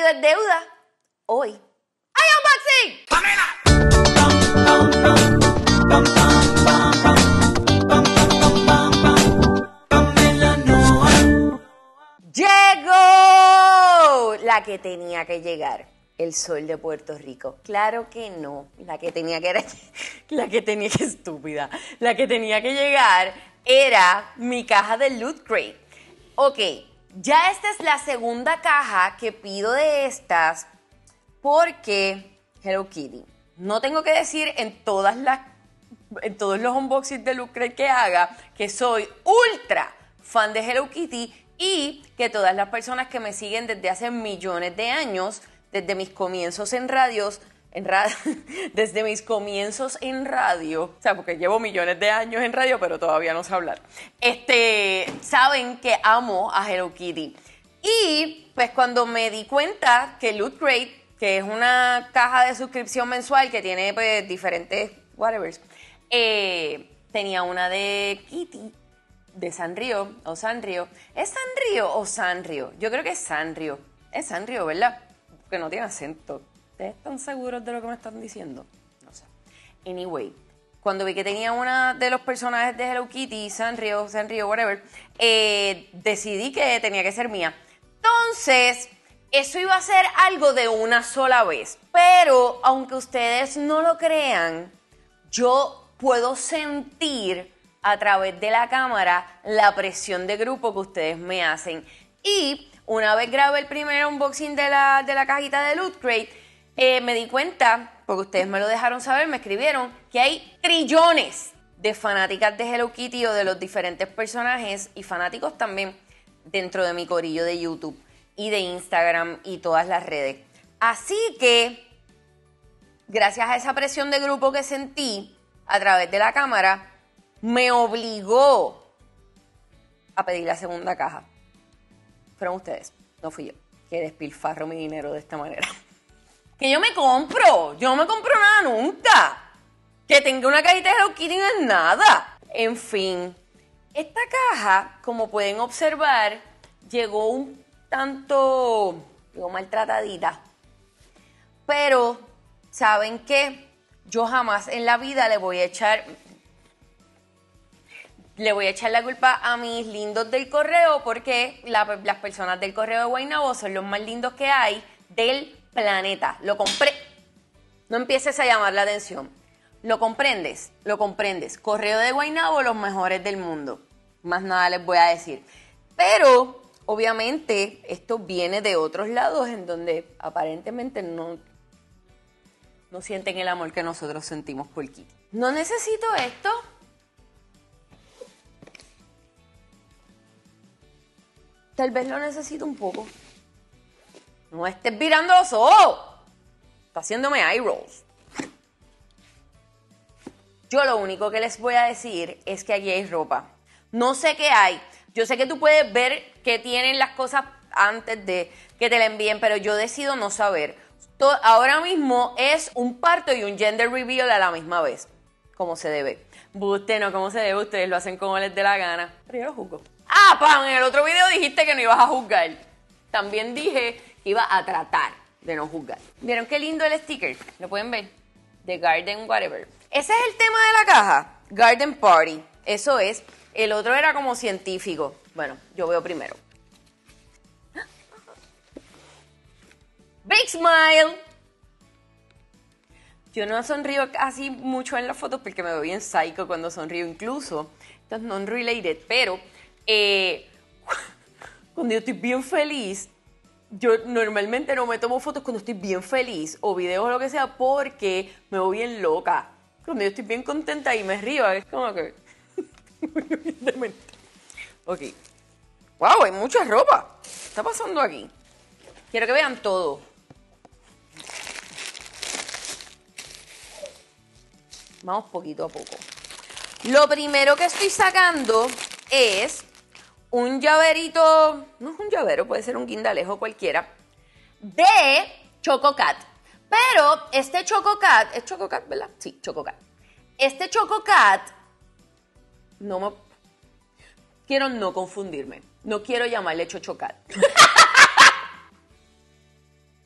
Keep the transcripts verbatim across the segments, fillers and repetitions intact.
vida es deuda. Hoy hay unboxing. ¡Pamela! ¡Llegó! La que tenía que llegar. El sol de Puerto Rico. Claro que no. La que tenía que era, la que tenía que estúpida. La que tenía que llegar era mi caja de Loot Crate. Ok, ya esta es la segunda caja que pido de estas porque Hello Kitty. No tengo que decir en todas las en todos los unboxings de Loot Crate que haga que soy ultra fan de Hello Kitty y que todas las personas que me siguen desde hace millones de años, desde mis comienzos en radios, en ra desde mis comienzos en radio, o sea, porque llevo millones de años en radio, pero todavía no sé hablar, este, saben que amo a Hello Kitty. Y pues cuando me di cuenta que Loot Crate, que es una caja de suscripción mensual que tiene pues diferentes whatever, eh, tenía una de Kitty, de Sanrio, o Sanrio. ¿Es Sanrio o Sanrio? Yo creo que es Sanrio. Es Sanrio, ¿verdad? Que no tiene acento. ¿Ustedes están seguros de lo que me están diciendo? No sé. Anyway, cuando vi que tenía una de los personajes de Hello Kitty, Sanrio, Sanrio, whatever, eh, decidí que tenía que ser mía. Entonces, eso iba a ser algo de una sola vez. Pero, aunque ustedes no lo crean, yo puedo sentir a través de la cámara la presión de grupo que ustedes me hacen. Y una vez grabé el primer unboxing de la, de la cajita de Loot Crate, eh, me di cuenta, porque ustedes me lo dejaron saber, me escribieron, que hay trillones de fanáticas de Hello Kitty o de los diferentes personajes y fanáticos también dentro de mi corillo de YouTube y de Instagram y todas las redes. Así que, gracias a esa presión de grupo que sentí a través de la cámara, me obligó a pedir la segunda caja. Fueron ustedes, no fui yo, que despilfarro mi dinero de esta manera. Que yo me compro, yo no me compro nada nunca. Que tenga una cajita de Hello Kitty no es nada. En fin, esta caja, como pueden observar, llegó un tanto, digo, maltratadita. Pero, ¿saben qué? Yo jamás en la vida le voy a echar... Le voy a echar la culpa a mis lindos del correo porque la, las personas del correo de Guaynabo son los más lindos que hay del planeta. Lo compré. No empieces a llamar la atención. ¿Lo comprendes? Lo comprendes. Correo de Guaynabo, los mejores del mundo. Más nada les voy a decir. Pero, obviamente, esto viene de otros lados en donde aparentemente no, no sienten el amor que nosotros sentimos por Kitty. No necesito esto. Tal vez lo necesito un poco. No estés virando los ojos. Está haciéndome eye rolls. Yo lo único que les voy a decir es que aquí hay ropa. No sé qué hay. Yo sé que tú puedes ver qué tienen las cosas antes de que te la envíen, pero yo decido no saber. Ahora mismo es un parto y un gender reveal a la misma vez. Como se debe. Usted no, como se debe. Ustedes lo hacen como les dé la gana. Pero yo lo juzgo. Ah, Pam, en el otro video dijiste que no ibas a juzgar. También dije que iba a tratar de no juzgar. ¿Vieron qué lindo el sticker? ¿Lo pueden ver? The Garden Whatever. Ese es el tema de la caja. Garden Party. Eso es. El otro era como científico. Bueno, yo veo primero. Big Smile. Yo no sonrío casi mucho en las fotos porque me veo bien psycho cuando sonrío. Incluso, esto es non-related, pero... Eh, cuando yo estoy bien feliz, yo normalmente no me tomo fotos cuando estoy bien feliz o videos o lo que sea porque me voy bien loca. Cuando yo estoy bien contenta y me río, es como que... Ok. Wow, hay mucha ropa. ¿Qué está pasando aquí? Quiero que vean todo. Vamos poquito a poco. Lo primero que estoy sacando es... un llaverito, no es un llavero, puede ser un guindalejo cualquiera, de Choco Cat. Pero este Choco Cat, ¿es Choco Cat, verdad? Sí, Choco Cat. Este Choco Cat, no me, quiero no confundirme, no quiero llamarle Chocho Cat.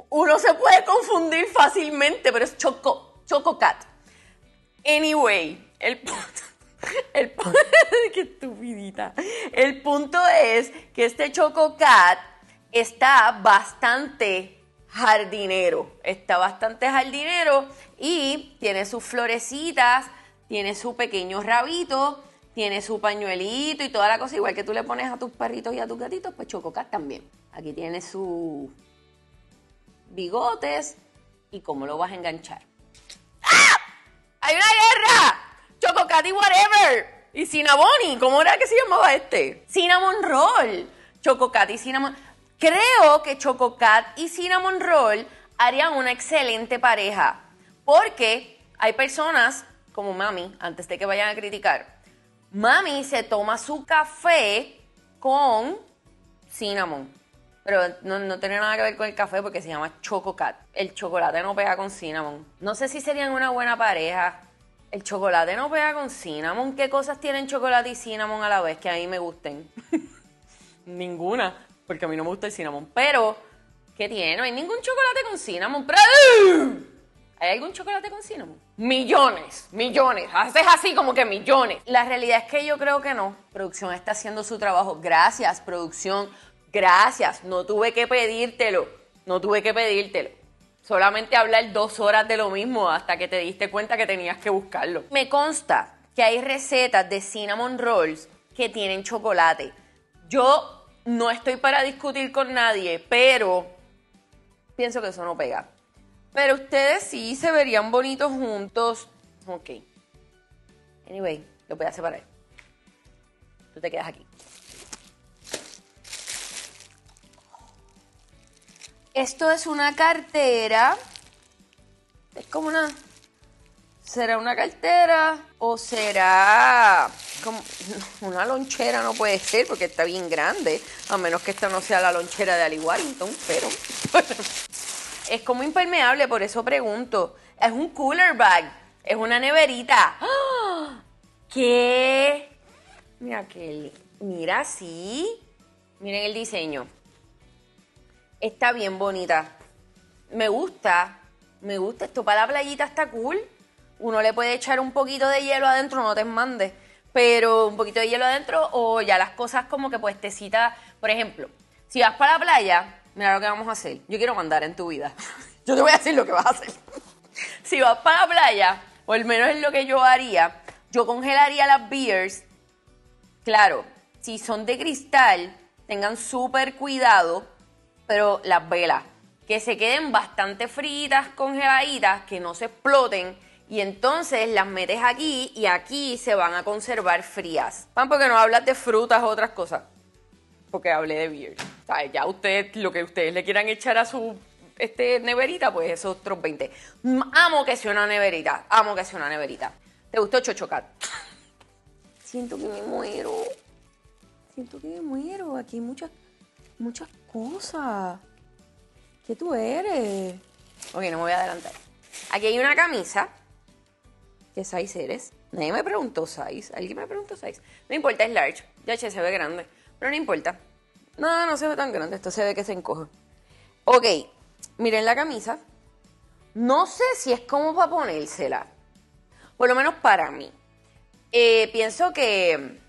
uno se puede confundir fácilmente, pero es Choco, Choco Cat. Anyway, el punto, el, qué estupidita. El punto es que este Choco Cat está bastante jardinero, está bastante jardinero y tiene sus florecitas, tiene su pequeño rabito, tiene su pañuelito y toda la cosa, igual que tú le pones a tus perritos y a tus gatitos, pues Choco Cat también. Aquí tiene sus bigotes y cómo lo vas a enganchar. ¡Ah! ¡Hay una guerra! Choco Cat y whatever. Y Cinnaboni, ¿cómo era que se llamaba este? Cinnamon Roll. Choco Cat y Cinnamon. Creo que Choco Cat y Cinnamon Roll harían una excelente pareja. Porque hay personas como Mami, antes de que vayan a criticar, Mami se toma su café con cinnamon. Pero no, no tiene nada que ver con el café porque se llama Choco Cat. El chocolate no pega con cinnamon. No sé si serían una buena pareja. El chocolate no pega con cinnamon. ¿Qué cosas tienen chocolate y cinnamon a la vez que a mí me gusten? Ninguna, porque a mí no me gusta el cinnamon. Pero, ¿qué tiene? No hay ningún chocolate con cinnamon. Pero, ¿hay algún chocolate con cinnamon? Millones, millones. Haces así como que millones. La realidad es que yo creo que no. Producción está haciendo su trabajo. Gracias, producción. Gracias. No tuve que pedírtelo. No tuve que pedírtelo. Solamente hablar dos horas de lo mismo hasta que te diste cuenta que tenías que buscarlo. Me consta que hay recetas de cinnamon rolls que tienen chocolate. Yo no estoy para discutir con nadie, pero pienso que eso no pega. Pero ustedes sí se verían bonitos juntos. Ok. Anyway, lo voy a separar. Tú te quedas aquí. Esto es una cartera. Es como una... ¿Será una cartera o será como una lonchera? No puede ser porque está bien grande. A menos que esta no sea la lonchera de Ali Warrington, pero... Es como impermeable, por eso pregunto. Es un cooler bag. Es una neverita. ¡Ah! ¿Qué? Mira que... Mira, sí. Miren el diseño. Está bien bonita. Me gusta. Me gusta. Esto para la playita está cool. Uno le puede echar un poquito de hielo adentro, no te mandes. Pero un poquito de hielo adentro o ya las cosas como que puestecitas. Por ejemplo, si vas para la playa, mira lo que vamos a hacer. Yo quiero mandar en tu vida. Yo te voy a decir lo que vas a hacer. Si vas para la playa, o al menos es lo que yo haría, yo congelaría las beers. Claro, si son de cristal, tengan súper cuidado. Pero las velas, que se queden bastante fritas, congeladitas, que no se exploten, y entonces las metes aquí y aquí se van a conservar frías. Pan, porque no hablas de frutas o otras cosas, porque hablé de beer. O sea, ya ustedes, lo que ustedes le quieran echar a su este, neverita, pues esos otros veinte. Amo que sea una neverita, amo que sea una neverita. ¿Te gustó Choco Cat? Siento que me muero. Siento que me muero. Aquí hay muchas... Muchas cosas. ¿Qué tú eres? Ok, no me voy a adelantar. Aquí hay una camisa. ¿Qué size eres? Nadie me preguntó size. ¿Alguien me preguntó size? No importa, es large. Ya che, se ve grande. Pero no importa. No, no se ve tan grande. Esto se ve que se encoge. Ok, miren la camisa. No sé si es como para ponérsela. Por lo menos para mí. Eh, pienso que...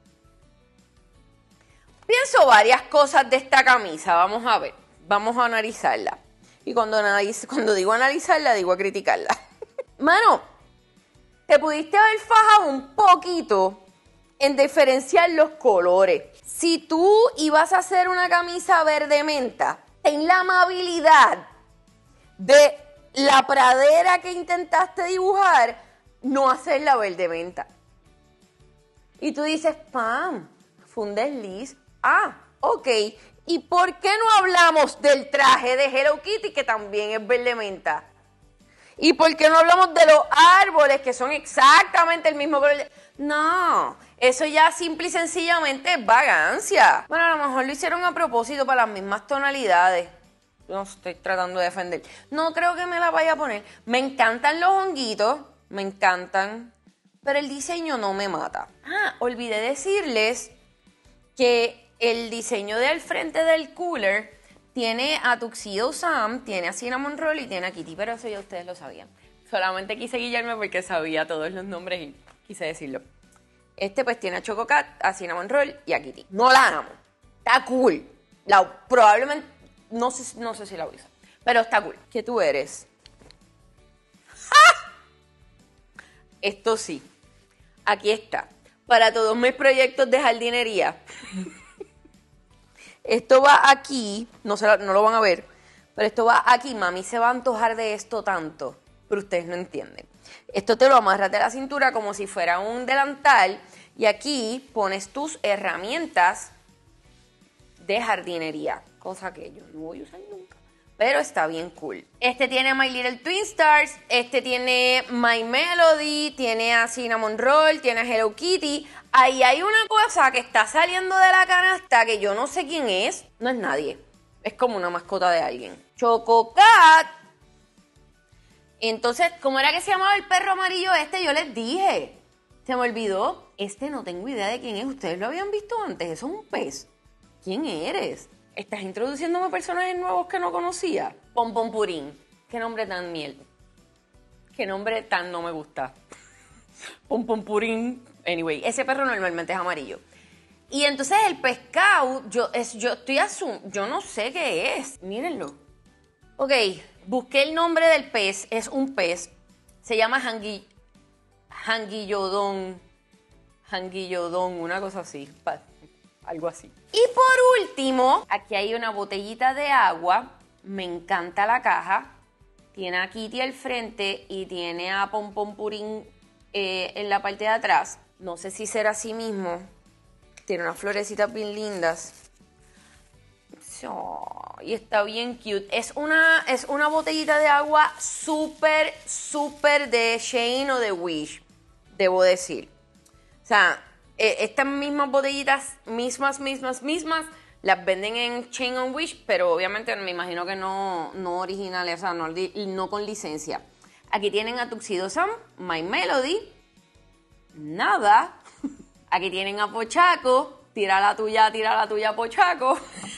Pienso varias cosas de esta camisa, vamos a ver, vamos a analizarla. Y cuando, analiz cuando digo analizarla, digo a criticarla. Mano, te pudiste haber fajado un poquito en diferenciar los colores. Si tú ibas a hacer una camisa verde menta, ten la amabilidad de la pradera que intentaste dibujar, no hacerla verde menta. Y tú dices, Pam, fue un desliz. Ah, ok. ¿Y por qué no hablamos del traje de Hello Kitty, que también es verde menta? ¿Y por qué no hablamos de los árboles, que son exactamente el mismo color? No, eso ya simple y sencillamente es vagancia. Bueno, a lo mejor lo hicieron a propósito para las mismas tonalidades. No estoy tratando de defender. No creo que me la vaya a poner. Me encantan los honguitos, me encantan, pero el diseño no me mata. Ah, olvidé decirles que el diseño del frente del cooler tiene a Tuxedo Sam, tiene a Cinnamon Roll y tiene a Kitty, pero eso ya ustedes lo sabían. Solamente quise guiarme porque sabía todos los nombres y quise decirlo. Este pues tiene a Choco Cat, a Cinnamon Roll y a Kitty. No la amo. Está cool. La, probablemente, no sé, no sé si la voy a usar, pero está cool. ¿Qué tú eres? ¡Ah! Esto sí. Aquí está. Para todos mis proyectos de jardinería. Esto va aquí. No, se la, no lo van a ver. Pero esto va aquí. Mami se va a antojar de esto tanto. Pero ustedes no entienden. Esto te lo amarras de la cintura como si fuera un delantal. Y aquí pones tus herramientas de jardinería. Cosa que yo no voy a usar nunca. Pero está bien cool. Este tiene a My Little Twin Stars. Este tiene My Melody. Tiene a Cinnamon Roll. Tiene a Hello Kitty. Ahí hay una cosa que está saliendo de la canasta que yo no sé quién es. No es nadie. Es como una mascota de alguien. Choco Cat. Entonces, ¿cómo era que se llamaba el perro amarillo este? Yo les dije. Se me olvidó. Este no tengo idea de quién es. ¿Ustedes lo habían visto antes? Eso es un pez. ¿Quién eres? ¿Estás introduciéndome personajes nuevos que no conocía? Pom Pom Purín. Qué nombre tan miel. Qué nombre tan no me gusta. Pom Pom Purín. Anyway, ese perro normalmente es amarillo. Y entonces el pescado, yo, es, yo estoy asum... Yo no sé qué es. Mírenlo. Ok, busqué el nombre del pez. Es un pez. Se llama Hangui... Hanguillodón. Hanguillodón, una cosa así. Algo así. Y por último, aquí hay una botellita de agua. Me encanta la caja. Tiene a Kitty al frente y tiene a Pom Pom Purín eh, en la parte de atrás. No sé si será así mismo. Tiene unas florecitas bien lindas. Oh, y está bien cute. Es una, es una botellita de agua súper, súper de Shein o de Wish, debo decir. O sea, estas mismas botellitas, mismas, mismas, mismas, las venden en Shein o Wish, pero obviamente me imagino que no, no originales, o sea, no, no con licencia. Aquí tienen a Tuxedo Sam, My Melody, nada. Aquí tienen a Pochaco, tira la tuya, tira la tuya, Pochaco.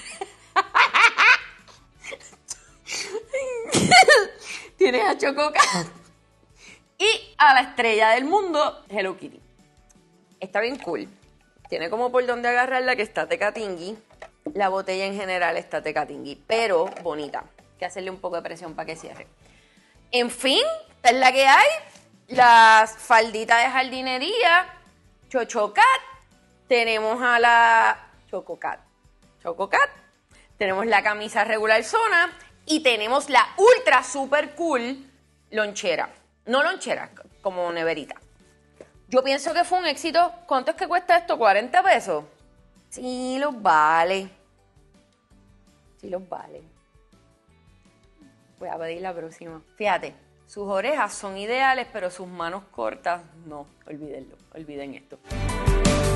Tienes a Choco Cat y a la estrella del mundo, Hello Kitty. Está bien cool. Tiene como por donde agarrarla que está tecatingui. La botella en general está tecatingui, pero bonita. Hay que hacerle un poco de presión para que cierre. En fin, esta es la que hay. Las falditas de jardinería. Choco Cat. Tenemos a la Choco Cat. Choco Cat. Tenemos la camisa regular zona. Y tenemos la ultra super cool lonchera. No lonchera, como neverita. Yo pienso que fue un éxito. ¿Cuánto es que cuesta esto? ¿cuarenta pesos? Sí, los vale. Sí, los vale. Voy a pedir la próxima. Fíjate, sus orejas son ideales, pero sus manos cortas, no. Olvídenlo. Olviden esto.